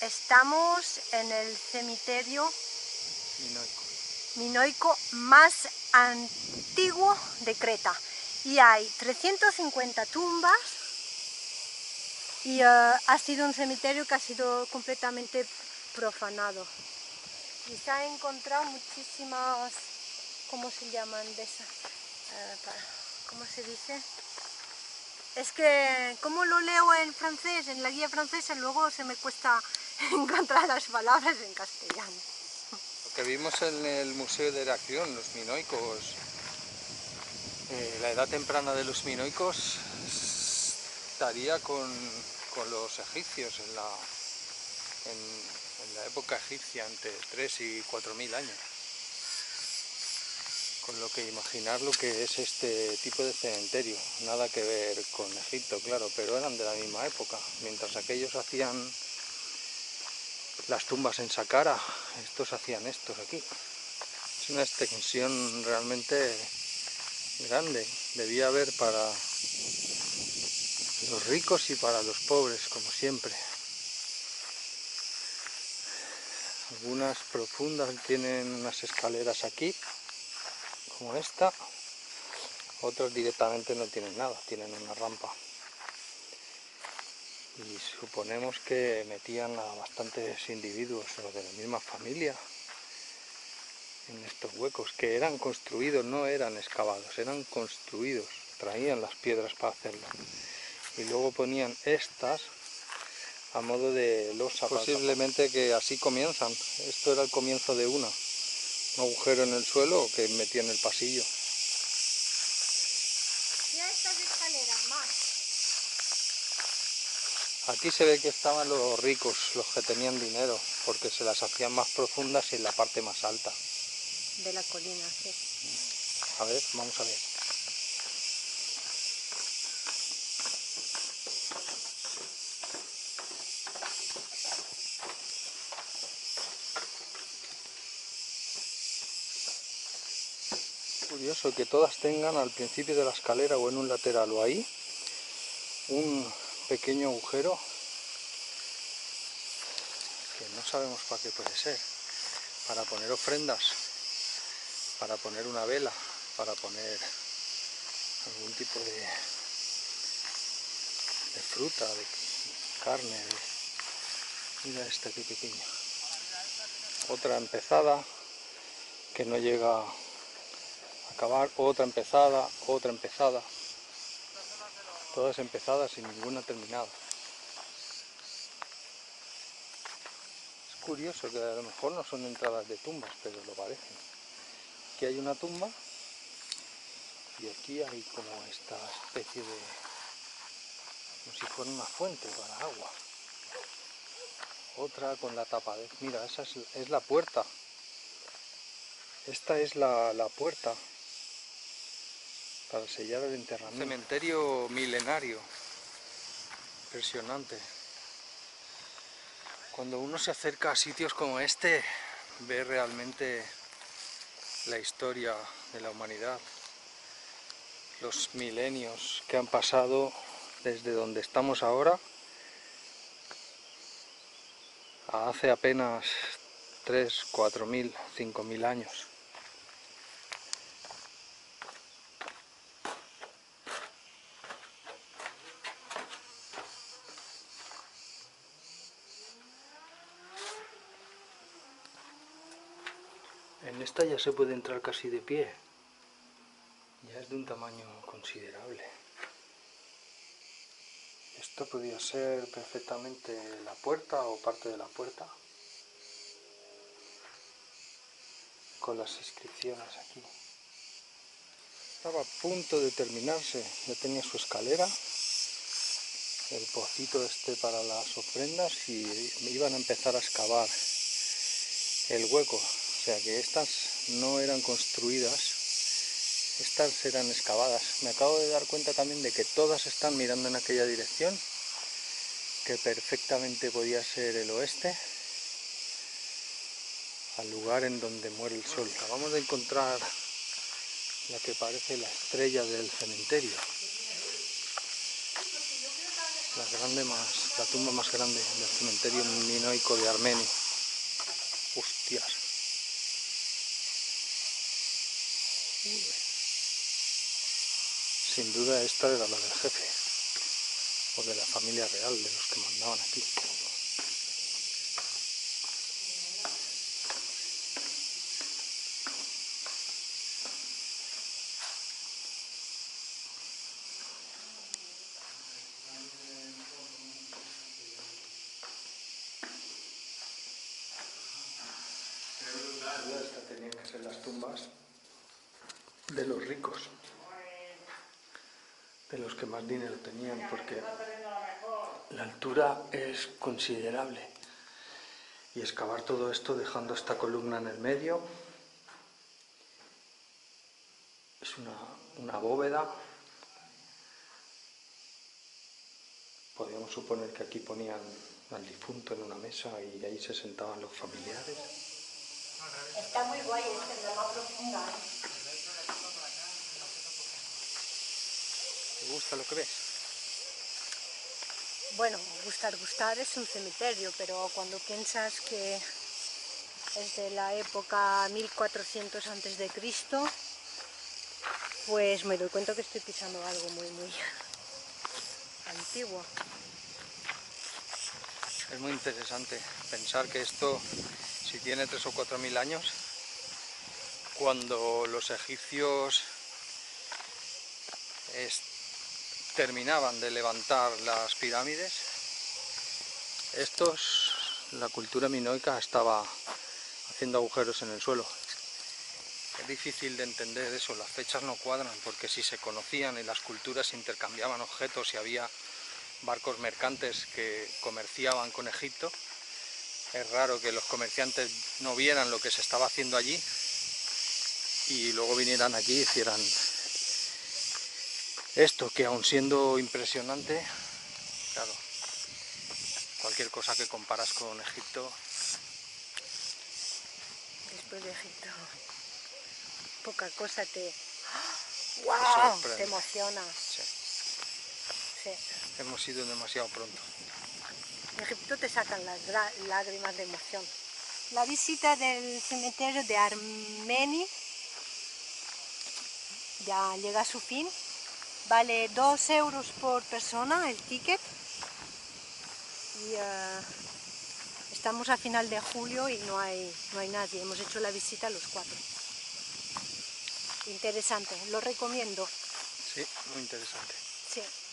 Estamos en el cementerio minoico más antiguo de Creta y hay 350 tumbas y ha sido un cementerio que ha sido completamente profanado y se han encontrado muchísimas, ¿cómo se llaman de esas? ¿Cómo se dice? Es que, como lo leo en francés, en la guía francesa, luego se me cuesta encontrar las palabras en castellano. Lo que vimos en el Museo de Heraclión, los minoicos, la edad temprana de los minoicos estaría con los egipcios en la época egipcia, entre 3 y 4.000 años. Con lo que imaginar lo que es este tipo de cementerio, nada que ver con Egipto, claro, pero eran de la misma época. Mientras aquellos hacían las tumbas en Saqqara, estos hacían estos aquí. Es una extensión realmente grande, debía haber para los ricos y para los pobres, como siempre. Algunas profundas tienen unas escaleras aquí, como esta, otras directamente no tienen nada, tienen una rampa. Y suponemos que metían a bastantes individuos o de la misma familia en estos huecos, que eran construidos, no eran excavados, eran construidos, traían las piedras para hacerlo. Y luego ponían estas a modo de losa. Posiblemente que así comienzan. Esto era el comienzo de un agujero en el suelo que metía en el pasillo. Mira estas escaleras, más. Aquí se ve que estaban los ricos, los que tenían dinero, porque se las hacían más profundas y en la parte más alta. De la colina, sí. A ver, vamos a ver. Curioso que todas tengan al principio de la escalera o en un lateral o ahí un pequeño agujero que no sabemos para qué puede ser, para poner ofrendas, para poner una vela, para poner algún tipo de fruta, de carne. Mira este aquí pequeño. Otra empezada que no llega a acabar, otra empezada, todas empezadas y ninguna terminada. Es curioso que a lo mejor no son entradas de tumbas, pero lo parecen. Aquí hay una tumba y aquí hay como esta especie de, como si fuera una fuente para agua. Otra con la tapa de, mira, esa es la puerta. Esta es la puerta para sellar el enterramiento. Un cementerio milenario, impresionante. Cuando uno se acerca a sitios como este, ve realmente la historia de la humanidad, los milenios que han pasado desde donde estamos ahora a hace apenas 3, 4.000, 5.000 años. En esta ya se puede entrar casi de pie, ya es de un tamaño considerable. Esto podría ser perfectamente la puerta o parte de la puerta, con las inscripciones aquí. Estaba a punto de terminarse, ya tenía su escalera, el pocito este para las ofrendas y iban a empezar a excavar el hueco. O sea que estas no eran construidas, estas eran excavadas. Me acabo de dar cuenta también de que todas están mirando en aquella dirección, que perfectamente podía ser el oeste, al lugar en donde muere el sol. Acabamos de encontrar la que parece la estrella del cementerio. la tumba más grande del cementerio minoico de Armenia. Hostias. Sin duda esta era la del jefe, o de la familia real, de los que mandaban aquí. Estas tenían que ser las tumbas de los ricos, de los que más dinero tenían, porque la altura es considerable. Y excavar todo esto dejando esta columna en el medio, es una bóveda. Podríamos suponer que aquí ponían al difunto en una mesa y ahí se sentaban los familiares. Está muy guay, es la más profunda. ¿Te gusta lo que ves? Bueno, gustar es un cementerio, pero cuando piensas que es de la época 1400 a.C., pues me doy cuenta que estoy pisando algo muy antiguo. Es muy interesante pensar que esto, si tiene 3.000 o 4.000 años, cuando los egipcios terminaban de levantar las pirámides, la cultura minoica estaba haciendo agujeros en el suelo. Es difícil de entender eso, las fechas no cuadran, porque si se conocían y las culturas intercambiaban objetos y había barcos mercantes que comerciaban con Egipto, es raro que los comerciantes no vieran lo que se estaba haciendo allí y luego vinieran aquí y hicieran esto, que aun siendo impresionante, claro, cualquier cosa que comparas con Egipto. Después de Egipto, poca cosa te sorprende. Te emociona. Sí. Sí. Hemos ido demasiado pronto. En Egipto te sacan las lágrimas de emoción. La visita del cementerio de Armeni ya llega a su fin. Vale 2 euros por persona el ticket. Y estamos a final de julio y no hay nadie. Hemos hecho la visita los 4. Interesante, lo recomiendo. Sí, muy interesante. Sí.